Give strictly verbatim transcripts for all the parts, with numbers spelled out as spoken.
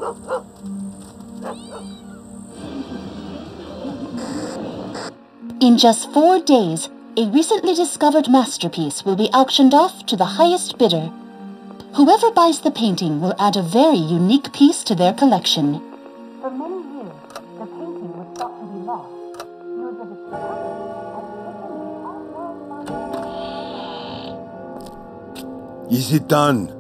In just four days, a recently discovered masterpiece will be auctioned off to the highest bidder. Whoever buys the painting will add a very unique piece to their collection. For many years, the painting was thought to be lost. News of its recovery has taken the Is it done?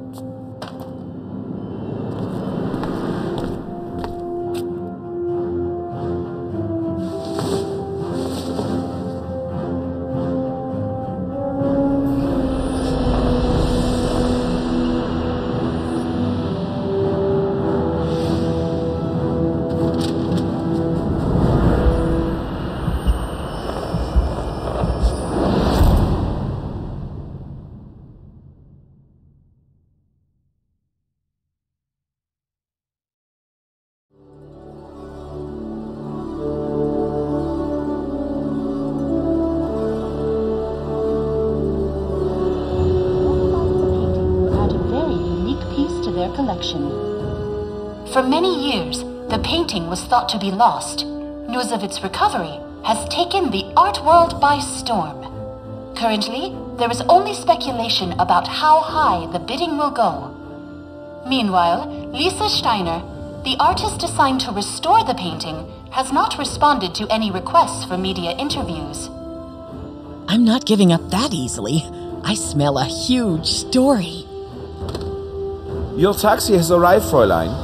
collection. For many years, the painting was thought to be lost. News of its recovery has taken the art world by storm. Currently, there is only speculation about how high the bidding will go. Meanwhile, Lisa Steiner, the artist assigned to restore the painting, has not responded to any requests for media interviews. I'm not giving up that easily. I smell a huge story. Your taxi has arrived, Fräulein.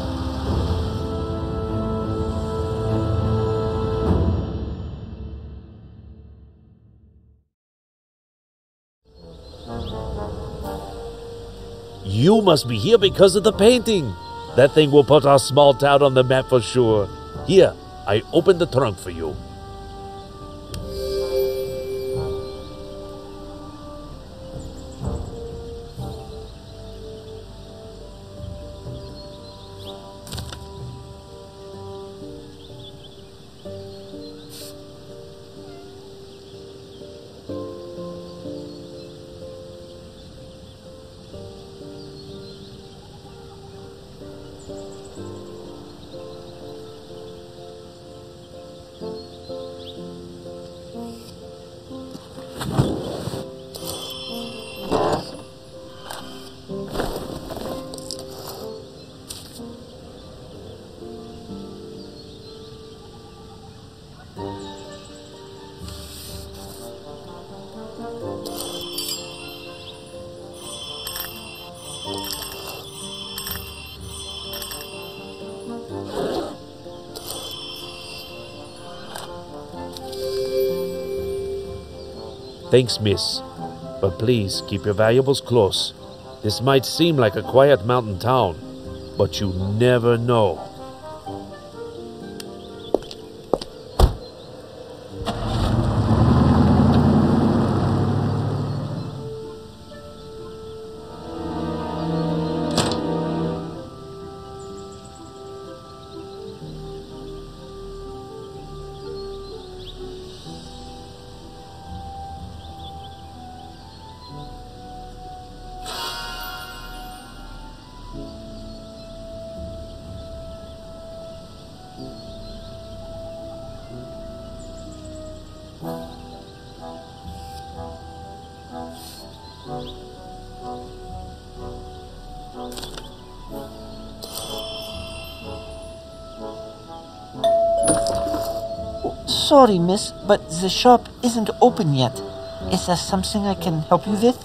You must be here because of the painting. That thing will put our small town on the map for sure. Here, I opened the trunk for you. Thanks, miss. But please keep your valuables close. This might seem like a quiet mountain town, but you never know. Sorry, miss, but the shop isn't open yet. Is there something I can help you with?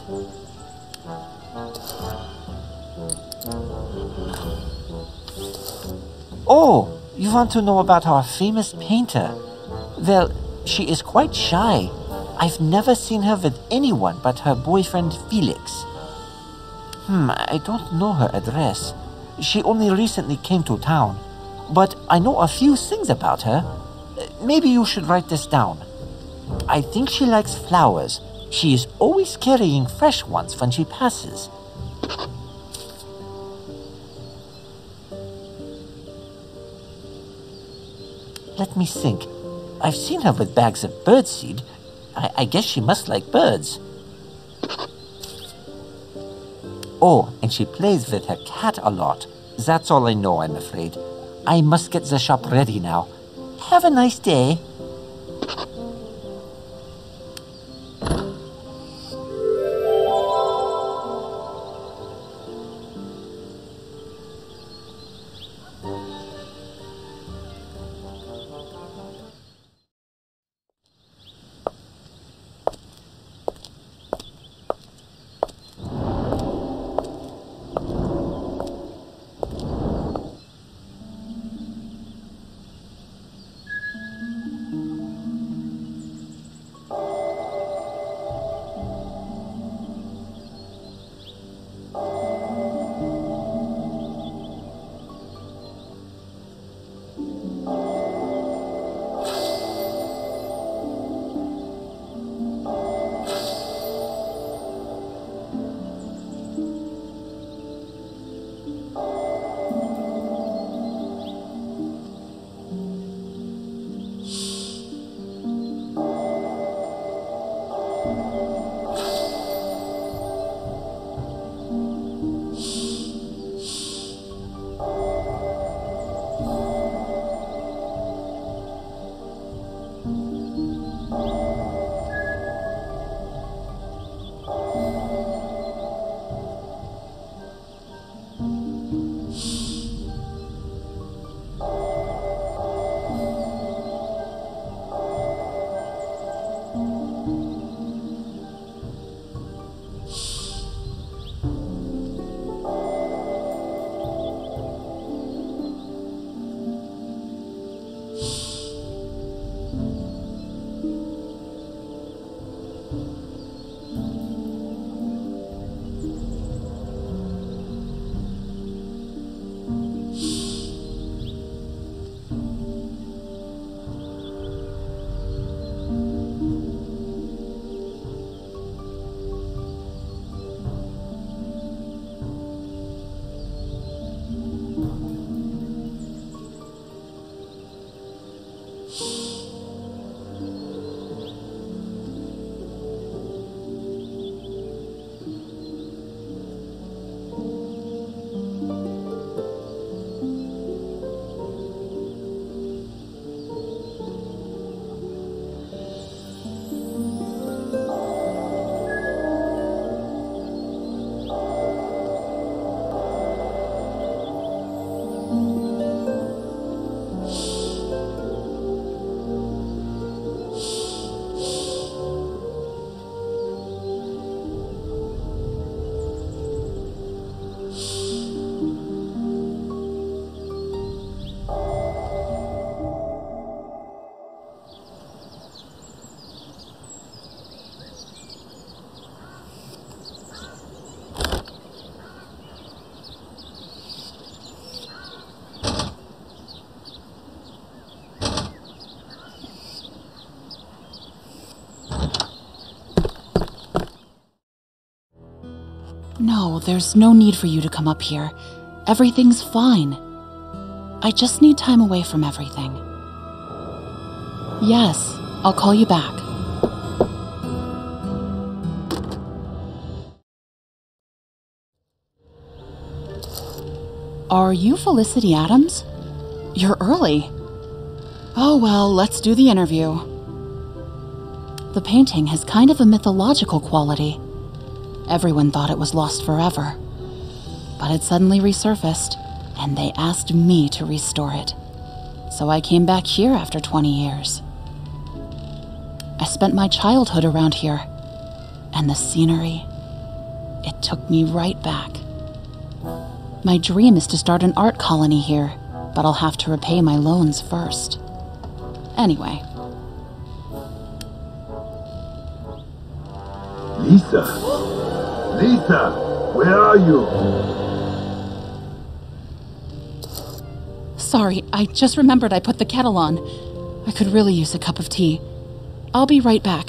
Oh, you want to know about our famous painter? Well, she is quite shy. I've never seen her with anyone but her boyfriend Felix. Hmm, I don't know her address. She only recently came to town. But I know a few things about her. Maybe you should write this down. I think she likes flowers. She is always carrying fresh ones when she passes. Let me think. I've seen her with bags of birdseed. I, I guess she must like birds. Oh, and she plays with her cat a lot. That's all I know, I'm afraid. I must get the shop ready now. Have a nice day. No, there's no need for you to come up here. Everything's fine. I just need time away from everything. Yes, I'll call you back. Are you Felicity Adams? You're early. Oh well, let's do the interview. The painting has kind of a mythological quality. Everyone thought it was lost forever. But it suddenly resurfaced, and they asked me to restore it. So I came back here after twenty years. I spent my childhood around here, and the scenery, it took me right back. My dream is to start an art colony here, but I'll have to repay my loans first. Anyway. Lisa! Lisa! Where are you? Sorry, I just remembered I put the kettle on. I could really use a cup of tea. I'll be right back.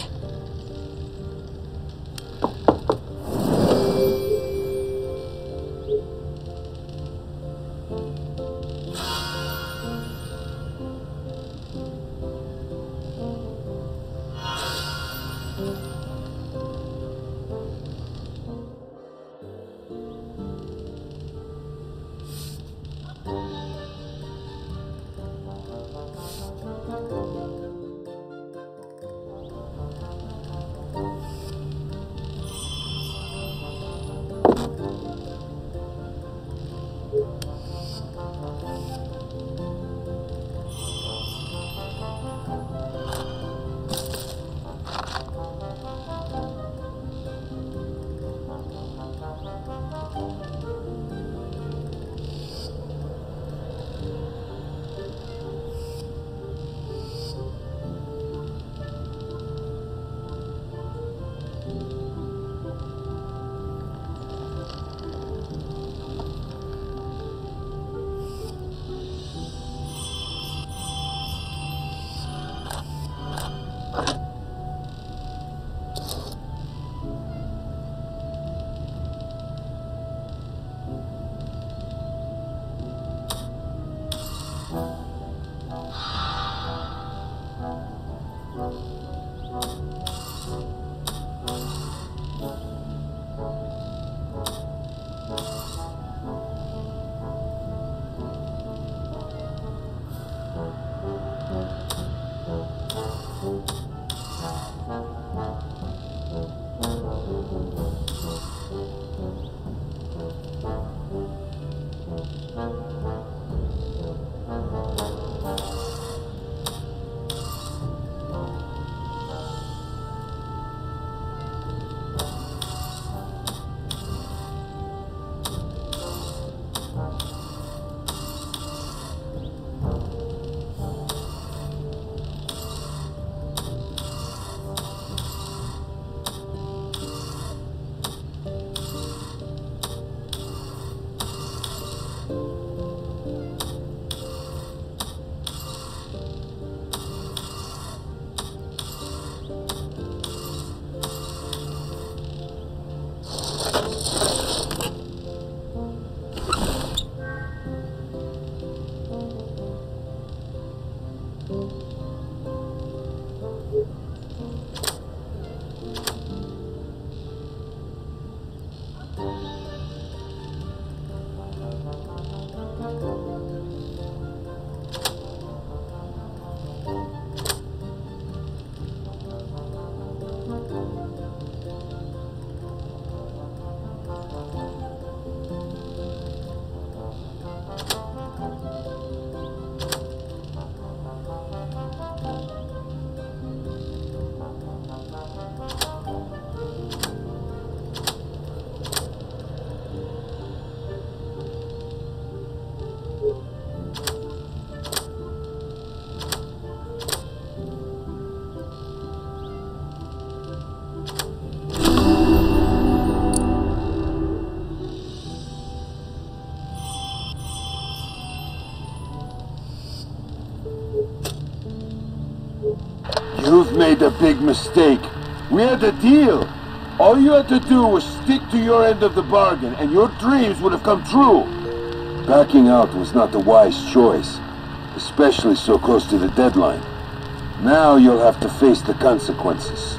made a big mistake. We had a deal. All you had to do was stick to your end of the bargain, and your dreams would have come true. Backing out was not the wise choice, especially so close to the deadline. Now you'll have to face the consequences.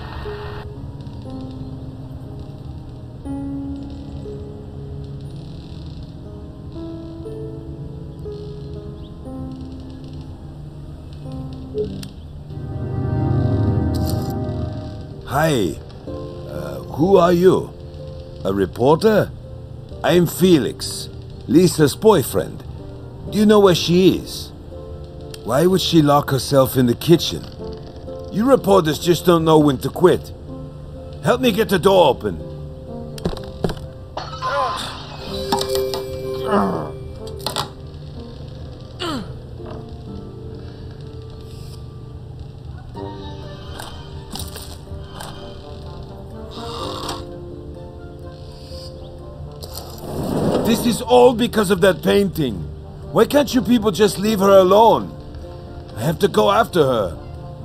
Hi. Uh, who are you? A reporter? I'm Felix, Lisa's boyfriend. Do you know where she is? Why would she lock herself in the kitchen? You reporters just don't know when to quit. Help me get the door open. This is all because of that painting. Why can't you people just leave her alone? I have to go after her.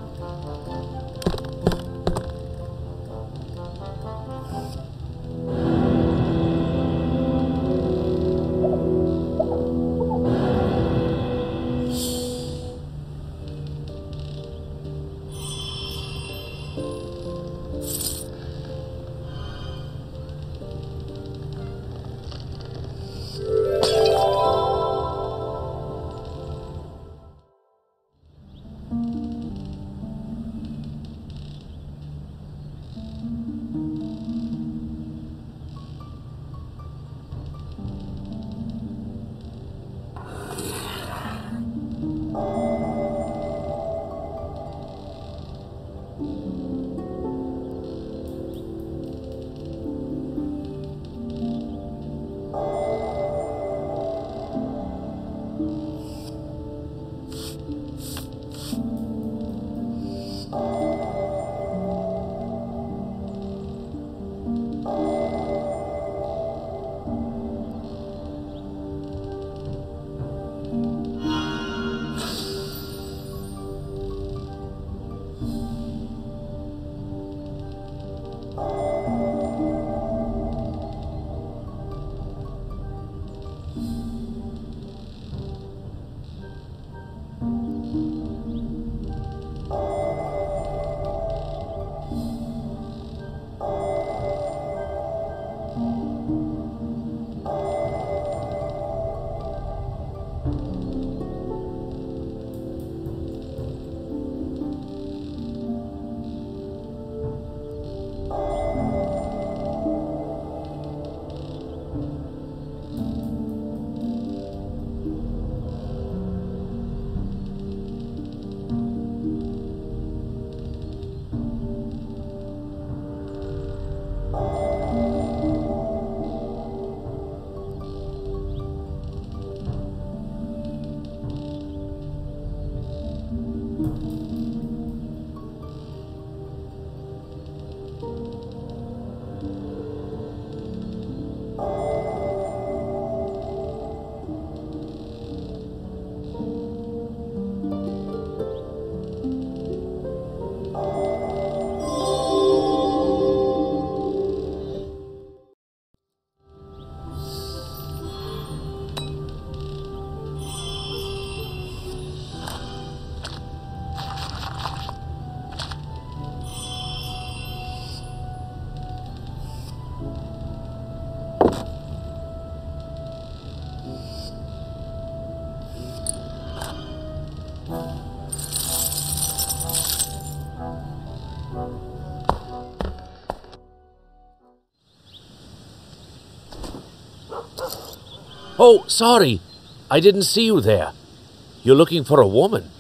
Oh, sorry. I didn't see you there. You're looking for a woman.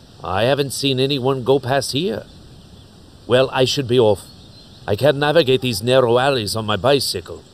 I haven't seen anyone go past here. Well, I should be off. I can't navigate these narrow alleys on my bicycle.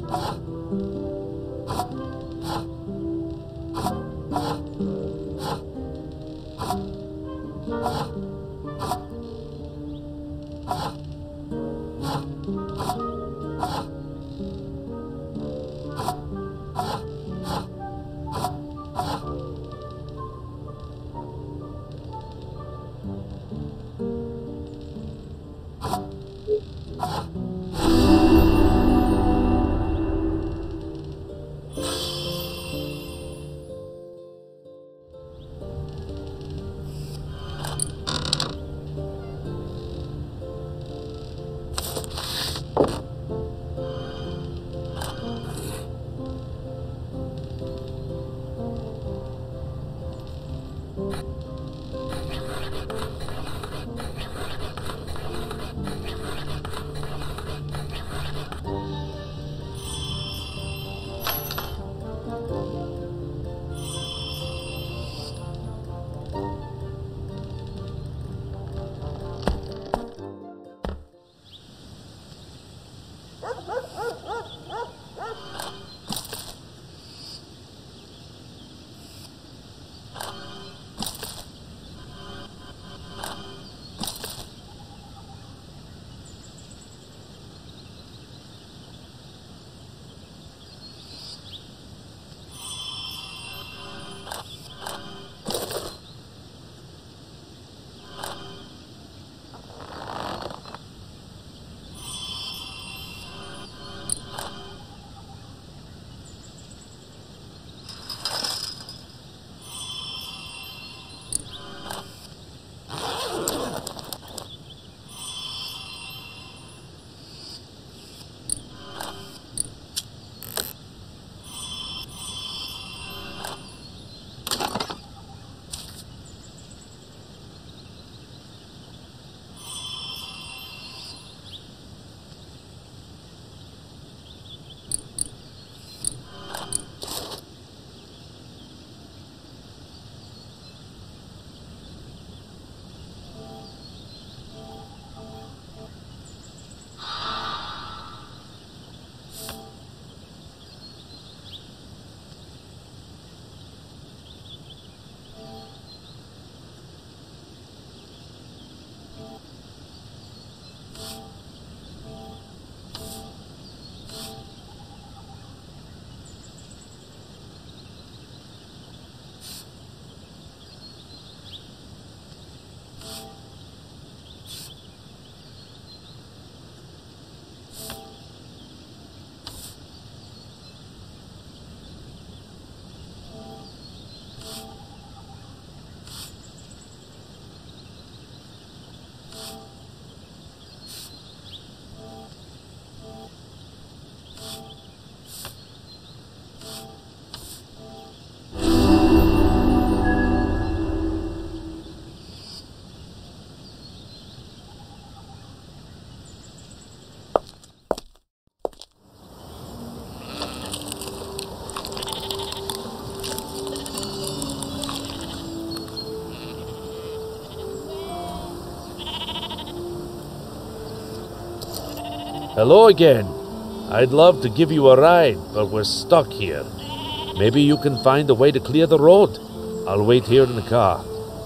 Hello again. I'd love to give you a ride, but we're stuck here. Maybe you can find a way to clear the road. I'll wait here in the car.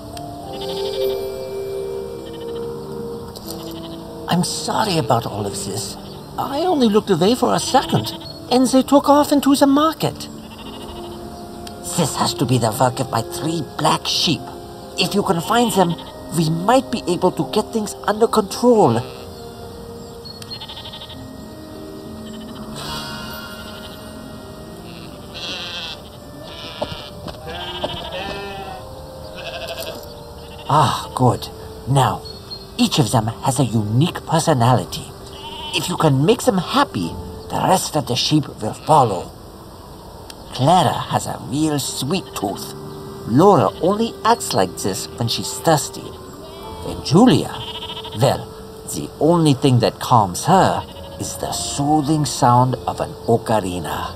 I'm sorry about all of this. I only looked away for a second, and they took off into the market. This has to be the work of my three black sheep. If you can find them, we might be able to get things under control. Ah, good. Now, each of them has a unique personality. If you can make them happy, the rest of the sheep will follow. Clara has a real sweet tooth. Laura only acts like this when she's thirsty. And Julia, well, the only thing that calms her is the soothing sound of an ocarina.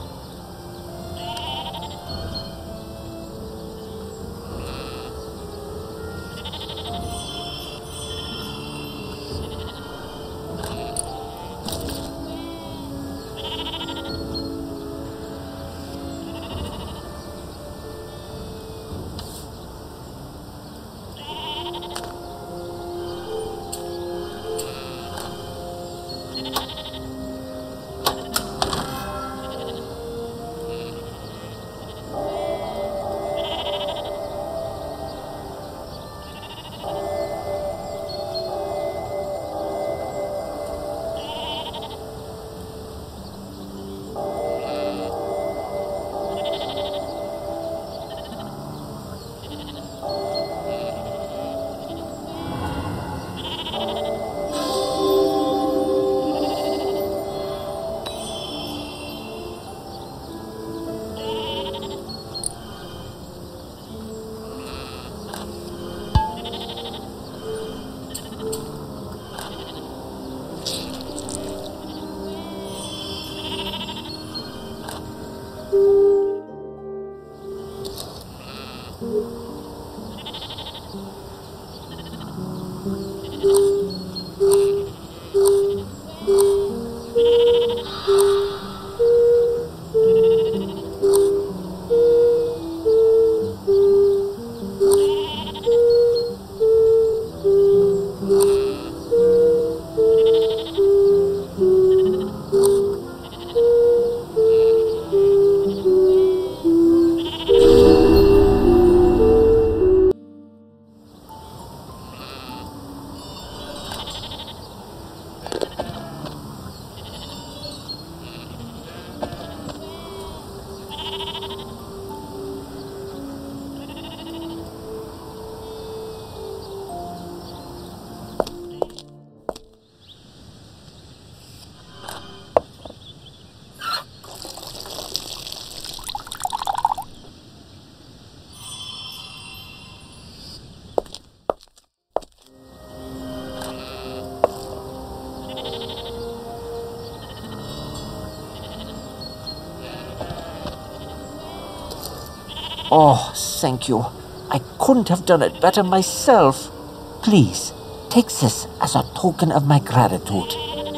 Oh, thank you. I couldn't have done it better myself. Please, take this as a token of my gratitude.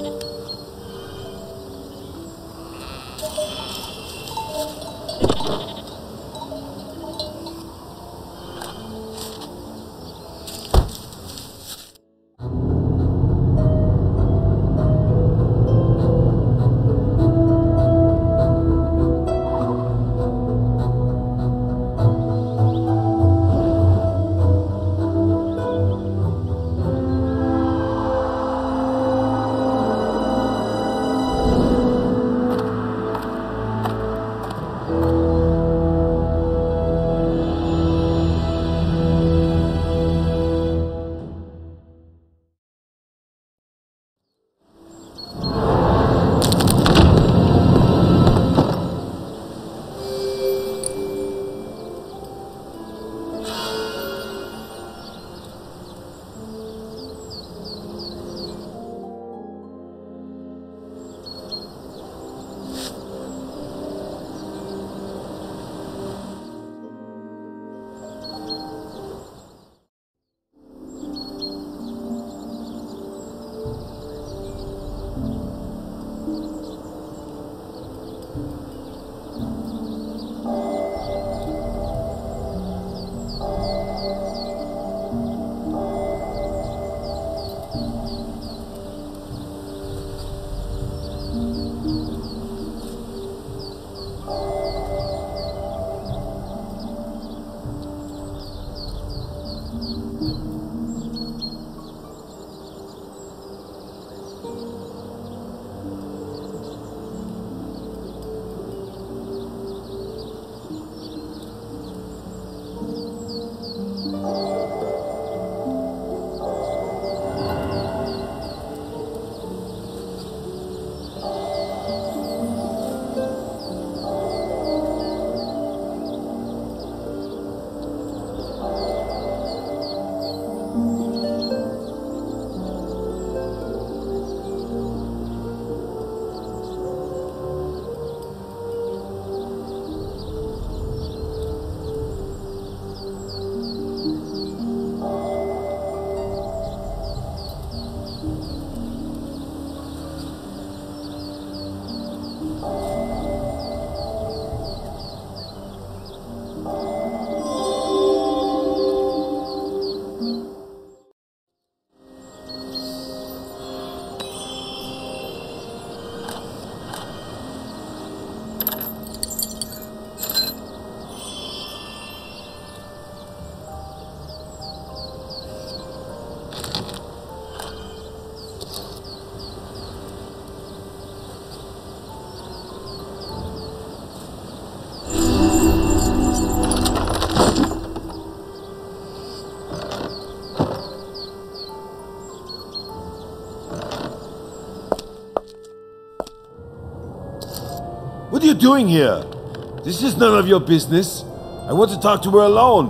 What are you doing here? This is none of your business. I want to talk to her alone.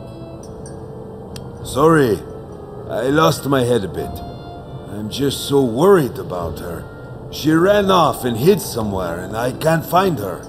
Sorry, I lost my head a bit. I'm just so worried about her. She ran off and hid somewhere, and I can't find her.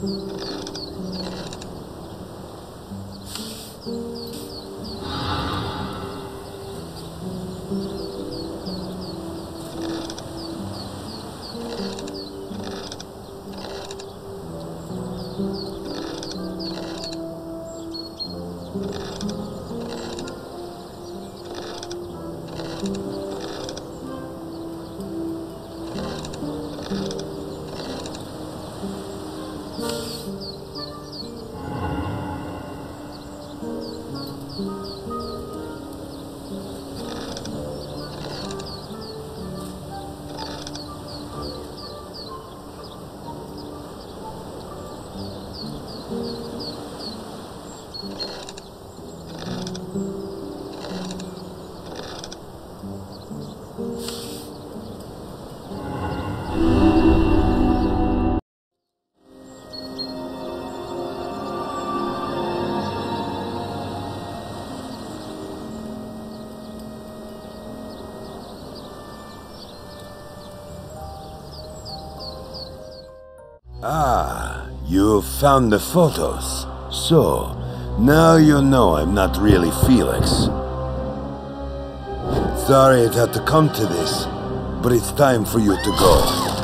Ah, you found the photos. So, now you know I'm not really Felix. Sorry it had to come to this, but it's time for you to go.